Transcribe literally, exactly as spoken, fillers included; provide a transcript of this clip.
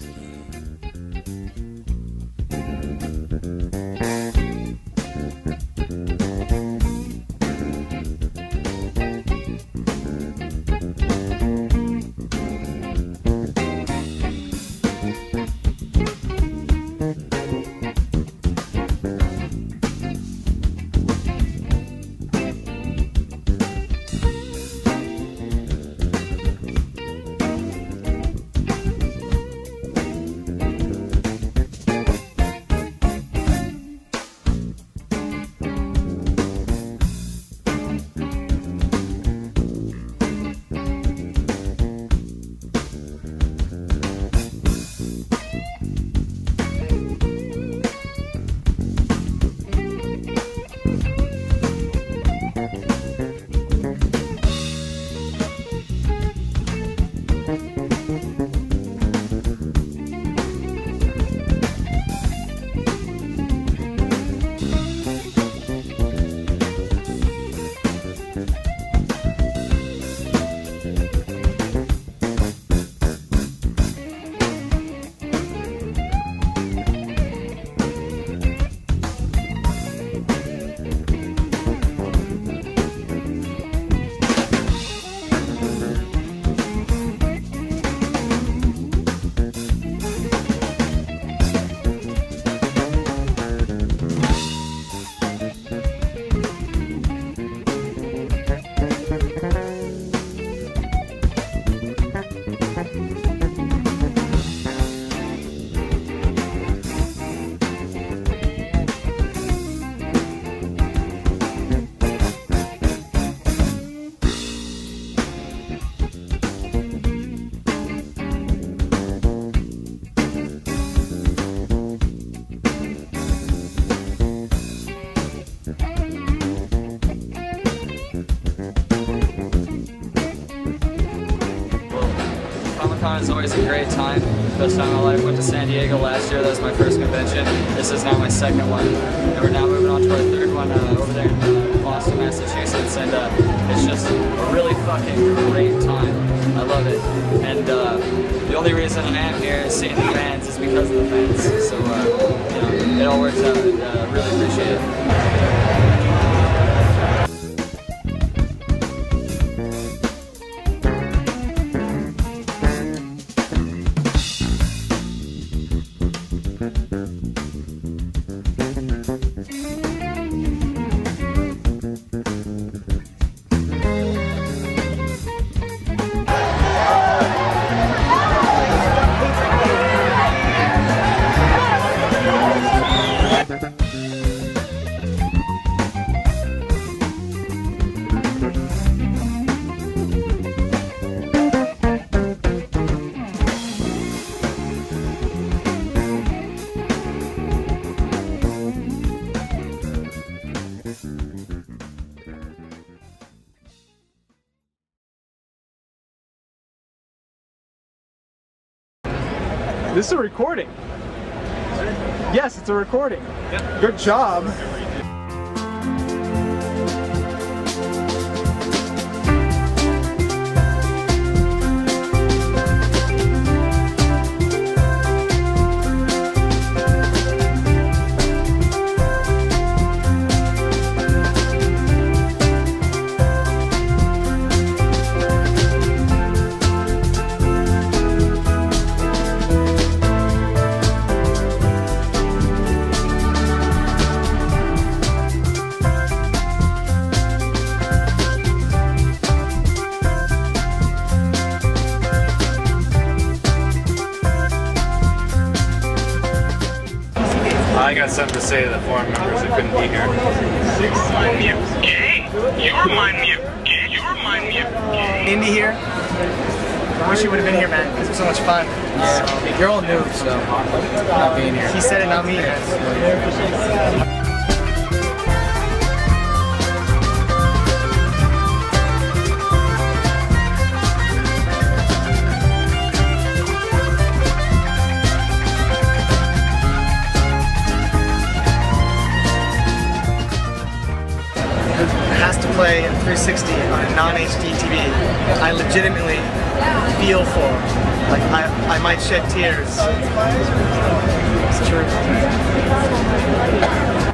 It's always a great time. Best time of my life. Went to San Diego last year. That was my first convention. This is now my second one. And we're now moving on to our third one uh, over there in uh, Boston, Massachusetts. And uh, it's just a really fucking great time. I love it. And uh, the only reason I am here is seeing the fans is because of the fans. So, uh, you know, it all works out. And uh, really appreciate it. This is a recording. Yes, it's a recording. Yep. Good job. I got something to say to the forum members that couldn't be here. You gay? You remind me of gay. You remind me of gay. Indy here. Wish you would have been here, man. This was so much fun. Yeah. You're all new, so not being here. He said it, not me, man. Has to play in three sixty on a non H D T V. I legitimately feel for Like, I, I might shed tears. It's true.